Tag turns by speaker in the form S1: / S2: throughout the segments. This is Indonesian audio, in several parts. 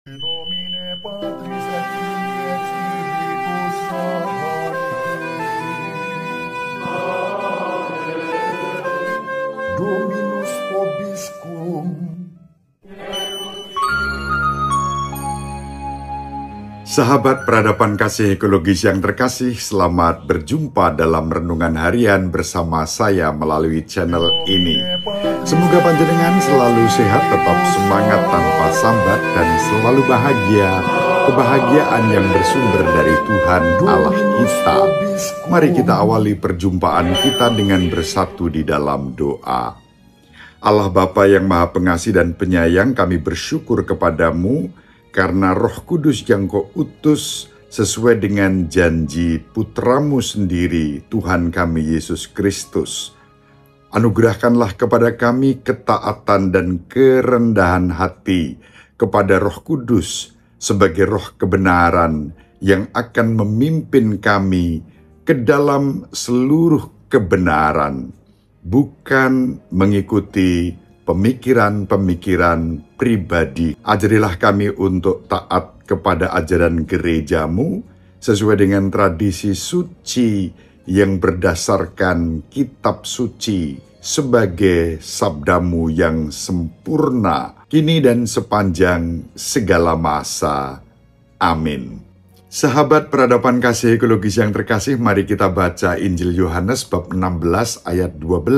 S1: In nomine Patris et Filii et Spiritus Sancti. Dominus vobiscum. Sahabat peradaban kasih ekologis yang terkasih, selamat berjumpa dalam renungan harian bersama saya melalui channel ini. Semoga panjenengan selalu sehat, tetap semangat tanpa sambat, dan selalu bahagia. Kebahagiaan yang bersumber dari Tuhan Allah kita. Mari kita awali perjumpaan kita dengan bersatu di dalam doa. Allah Bapa yang Maha Pengasih dan Penyayang, kami bersyukur kepadamu karena Roh Kudus yang Kau utus sesuai dengan janji Putramu sendiri, Tuhan kami Yesus Kristus. Anugerahkanlah kepada kami ketaatan dan kerendahan hati kepada Roh Kudus sebagai roh kebenaran yang akan memimpin kami ke dalam seluruh kebenaran, bukan mengikuti pemikiran-pemikiran pribadi. Ajarilah kami untuk taat kepada ajaran gerejamu sesuai dengan tradisi suci yang berdasarkan kitab suci sebagai sabdamu yang sempurna, kini dan sepanjang segala masa. Amin. Sahabat peradaban kasih ekologis yang terkasih, mari kita baca Injil Yohanes bab 16 ayat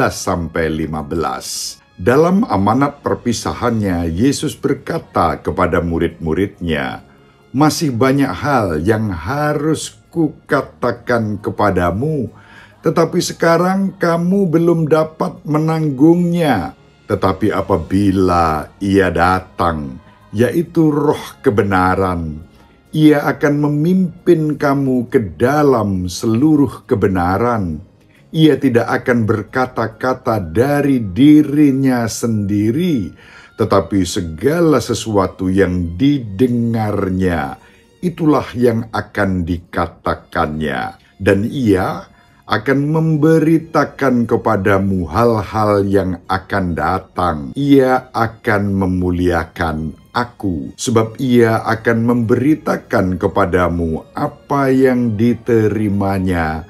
S1: 12-15. Dalam amanat perpisahannya, Yesus berkata kepada murid-muridnya, "Masih banyak hal yang harus kukatakan kepadamu, tetapi sekarang kamu belum dapat menanggungnya. Tetapi apabila Ia datang, yaitu Roh kebenaran, Ia akan memimpin kamu ke dalam seluruh kebenaran. Ia tidak akan berkata-kata dari dirinya sendiri, tetapi segala sesuatu yang didengarnya, itulah yang akan dikatakannya. Dan Ia akan memberitakan kepadamu hal-hal yang akan datang. Ia akan memuliakan Aku, sebab Ia akan memberitakan kepadamu apa yang diterimanya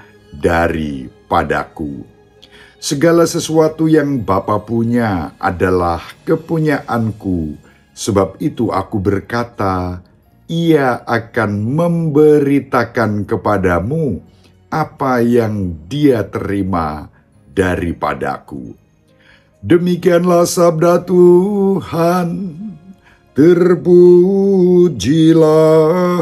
S1: daripadaku. Segala sesuatu yang Bapa punya adalah kepunyaanku, sebab itu Aku berkata, Ia akan memberitakan kepadamu apa yang Dia terima daripadaku. Demikianlah sabda Tuhan. Terpujilah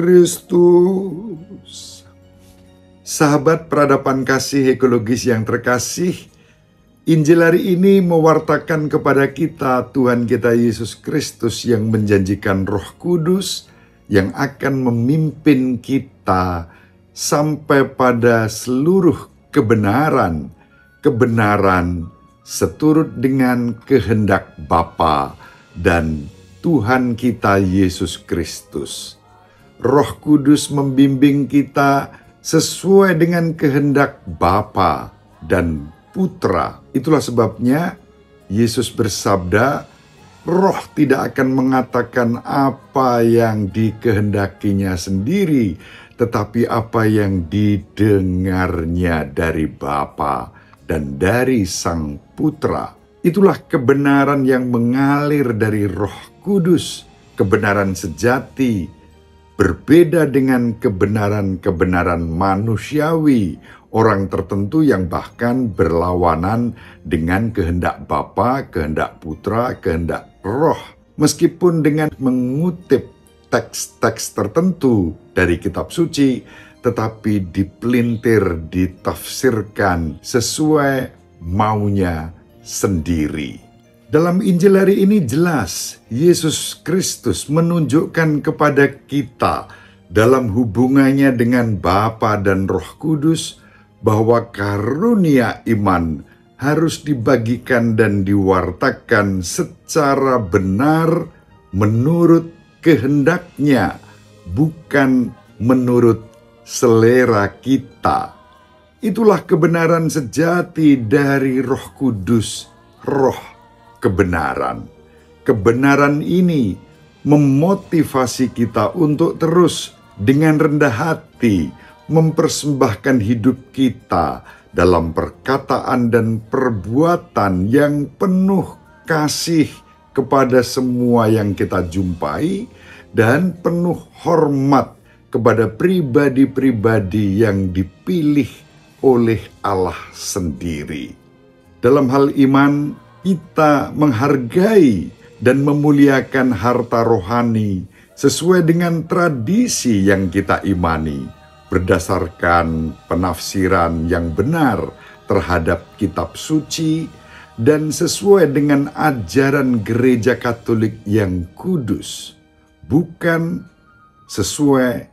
S1: Kristus. Sahabat peradaban kasih ekologis yang terkasih, Injil hari ini mewartakan kepada kita Tuhan kita Yesus Kristus yang menjanjikan Roh Kudus yang akan memimpin kita sampai pada seluruh kebenaran, kebenaran seturut dengan kehendak Bapa dan Tuhan kita Yesus Kristus. Roh Kudus membimbing kita sesuai dengan kehendak Bapa dan Putra. Itulah sebabnya Yesus bersabda, Roh tidak akan mengatakan apa yang dikehendakinya sendiri, tetapi apa yang didengarnya dari Bapa dan dari Sang Putra. Itulah kebenaran yang mengalir dari Roh Kudus, kebenaran sejati, berbeda dengan kebenaran-kebenaran manusiawi, orang tertentu yang bahkan berlawanan dengan kehendak Bapa, kehendak Putra, kehendak Roh. Meskipun dengan mengutip teks-teks tertentu dari kitab suci, tetapi dipelintir, ditafsirkan sesuai maunya sendiri. Dalam Injil hari ini jelas Yesus Kristus menunjukkan kepada kita dalam hubungannya dengan Bapa dan Roh Kudus bahwa karunia iman harus dibagikan dan diwartakan secara benar menurut kehendaknya, bukan menurut selera kita. Itulah kebenaran sejati dari Roh Kudus, Roh kebenaran. Kebenaran ini memotivasi kita untuk terus dengan rendah hati mempersembahkan hidup kita dalam perkataan dan perbuatan yang penuh kasih kepada semua yang kita jumpai dan penuh hormat kepada pribadi-pribadi yang dipilih oleh Allah sendiri. Dalam hal iman, kita menghargai dan memuliakan harta rohani sesuai dengan tradisi yang kita imani, berdasarkan penafsiran yang benar terhadap kitab suci dan sesuai dengan ajaran gereja Katolik yang kudus, bukan sesuai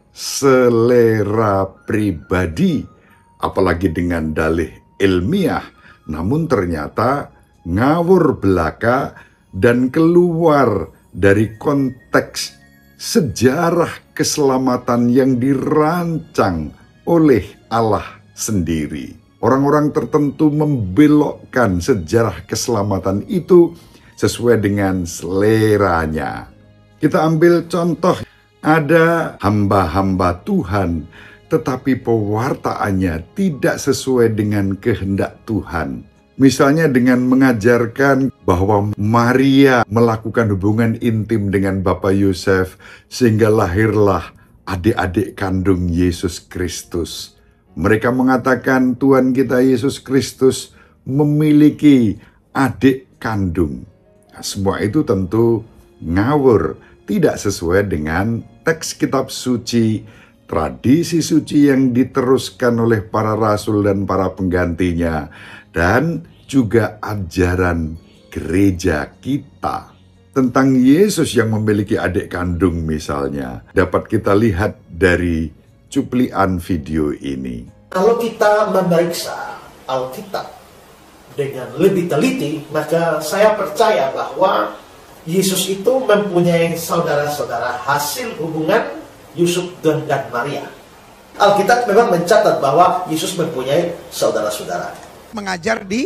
S1: selera pribadi, apalagi dengan dalih ilmiah, namun ternyata ngawur belaka dan keluar dari konteks sejarah keselamatan yang dirancang oleh Allah sendiri. Orang-orang tertentu membelokkan sejarah keselamatan itu sesuai dengan seleranya. Kita ambil contoh, ada hamba-hamba Tuhan, tetapi pewartaannya tidak sesuai dengan kehendak Tuhan. Misalnya dengan mengajarkan bahwa Maria melakukan hubungan intim dengan Bapak Yosef sehingga lahirlah adik-adik kandung Yesus Kristus. Mereka mengatakan Tuhan kita Yesus Kristus memiliki adik kandung. Nah, semua itu tentu ngawur, tidak sesuai dengan teks kitab suci, tradisi suci yang diteruskan oleh para rasul dan para penggantinya, dan juga ajaran gereja kita. Tentang Yesus yang memiliki adik kandung misalnya, dapat kita lihat dari cuplikan video ini.
S2: Kalau kita memeriksa Alkitab dengan lebih teliti, maka saya percaya bahwa Yesus itu mempunyai saudara-saudara hasil hubungan Yusuf dan Maria. Alkitab memang mencatat bahwa Yesus mempunyai saudara-saudara.
S3: Mengajar di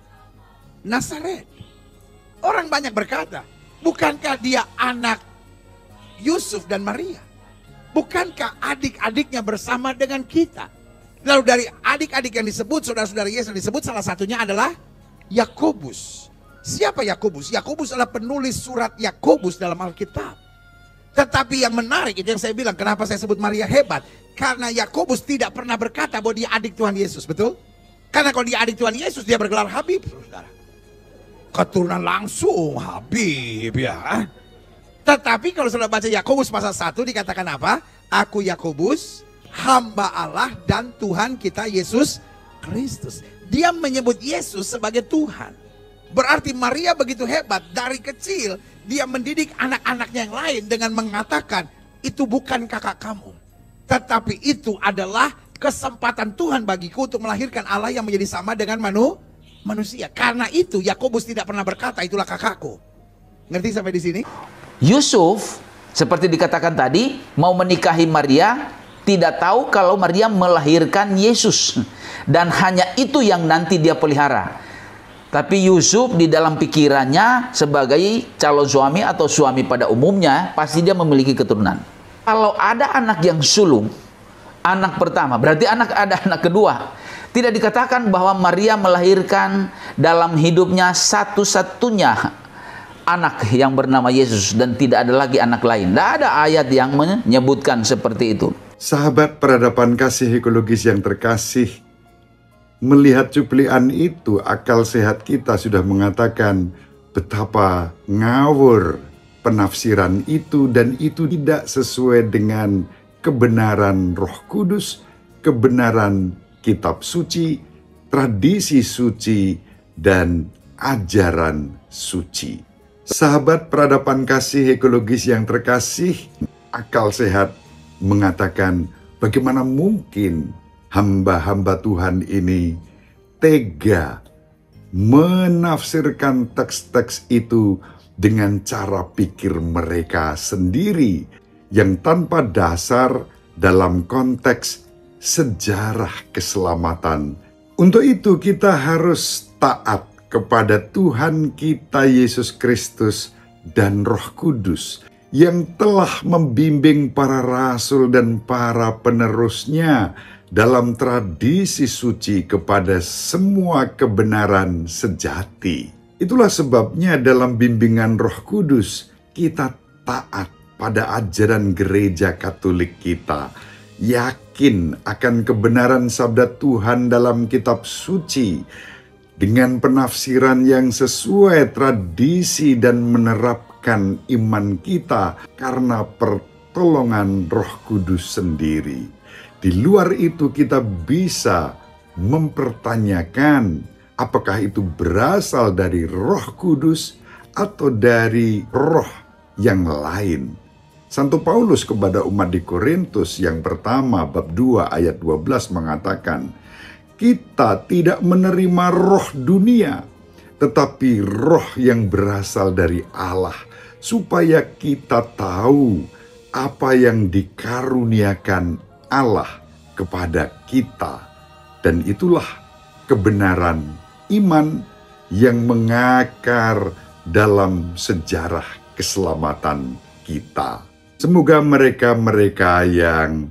S3: Nazaret. Orang banyak berkata, bukankah dia anak Yusuf dan Maria? Bukankah adik-adiknya bersama dengan kita? Lalu dari adik-adik yang disebut, saudara-saudara Yesus yang disebut, salah satunya adalah Yakobus. Siapa Yakobus? Yakobus adalah penulis surat Yakobus dalam Alkitab. Tetapi yang menarik, itu yang saya bilang, kenapa saya sebut Maria hebat? Karena Yakobus tidak pernah berkata bahwa dia adik Tuhan Yesus, betul? Karena kalau dia adik Tuhan Yesus, dia bergelar Habib, saudara. Keturunan langsung Habib, ya. Tetapi kalau sudah baca Yakobus pasal 1 dikatakan apa? Aku Yakobus, hamba Allah dan Tuhan kita Yesus Kristus. Dia menyebut Yesus sebagai Tuhan. Berarti Maria begitu hebat, dari kecil dia mendidik anak-anaknya yang lain dengan mengatakan, itu bukan kakak kamu, tetapi itu adalah kesempatan Tuhan bagiku untuk melahirkan Allah yang menjadi sama dengan manusia. Karena itu Yakobus tidak pernah berkata itulah kakakku. Ngerti sampai di sini?
S4: Yusuf seperti dikatakan tadi mau menikahi Maria, tidak tahu kalau Maria melahirkan Yesus, dan hanya itu yang nanti dia pelihara. Tapi Yusuf di dalam pikirannya sebagai calon suami atau suami pada umumnya pasti dia memiliki keturunan. Kalau ada anak yang sulung, anak pertama, berarti ada anak kedua. Tidak dikatakan bahwa Maria melahirkan dalam hidupnya satu-satunya anak yang bernama Yesus dan tidak ada lagi anak lain. Tidak ada ayat yang menyebutkan seperti itu.
S1: Sahabat peradaban kasih ekologis yang terkasih, melihat cuplikan itu, akal sehat kita sudah mengatakan betapa ngawur penafsiran itu, dan itu tidak sesuai dengan kebenaran Roh Kudus, kebenaran kitab suci, tradisi suci, dan ajaran suci. Sahabat peradaban kasih ekologis yang terkasih, akal sehat mengatakan bagaimana mungkin hamba-hamba Tuhan ini tega menafsirkan teks-teks itu dengan cara pikir mereka sendiri yang tanpa dasar dalam konteks sejarah keselamatan. Untuk itu kita harus taat kepada Tuhan kita Yesus Kristus dan Roh Kudus yang telah membimbing para rasul dan para penerusnya dalam tradisi suci kepada semua kebenaran sejati. Itulah sebabnya dalam bimbingan Roh Kudus kita taat pada ajaran gereja Katolik kita, yakin akan kebenaran sabda Tuhan dalam kitab suci dengan penafsiran yang sesuai tradisi dan menerapkan iman kita karena pertolongan Roh Kudus sendiri. Di luar itu kita bisa mempertanyakan apakah itu berasal dari Roh Kudus atau dari roh yang lain. Santo Paulus kepada umat di Korintus yang pertama bab 2 ayat 12 mengatakan, kita tidak menerima roh dunia, tetapi roh yang berasal dari Allah, supaya kita tahu apa yang dikaruniakan Allah kepada kita. Dan itulah kebenaran iman yang mengakar dalam sejarah keselamatan kita. Semoga mereka-mereka yang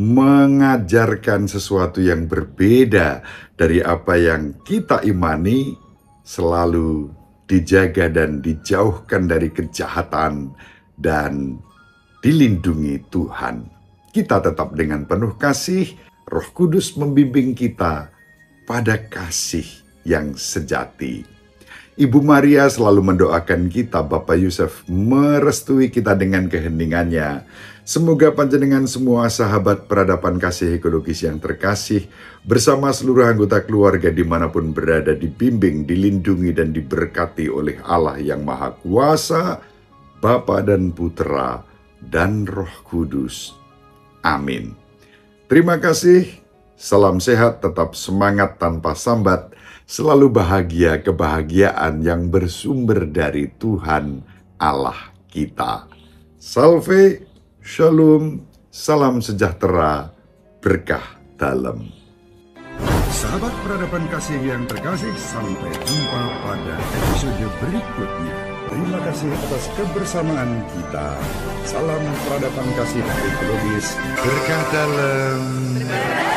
S1: mengajarkan sesuatu yang berbeda dari apa yang kita imani selalu dijaga dan dijauhkan dari kejahatan dan dilindungi Tuhan. Kita tetap dengan penuh kasih, Roh Kudus membimbing kita pada kasih yang sejati. Ibu Maria selalu mendoakan kita, Bapak Yusuf merestui kita dengan keheningannya. Semoga panjenengan semua sahabat peradaban kasih ekologis yang terkasih, bersama seluruh anggota keluarga dimanapun berada, dibimbing, dilindungi, dan diberkati oleh Allah yang Maha Kuasa, Bapa dan Putra, dan Roh Kudus. Amin. Terima kasih, salam sehat, tetap semangat tanpa sambat, selalu bahagia, kebahagiaan yang bersumber dari Tuhan Allah kita. Salve, shalom, salam sejahtera, berkah dalam. Sahabat peradaban kasih yang terkasih, sampai jumpa pada episode berikutnya. Terima kasih atas kebersamaan kita. Salam peradaban kasih ekologis, berkah dalam.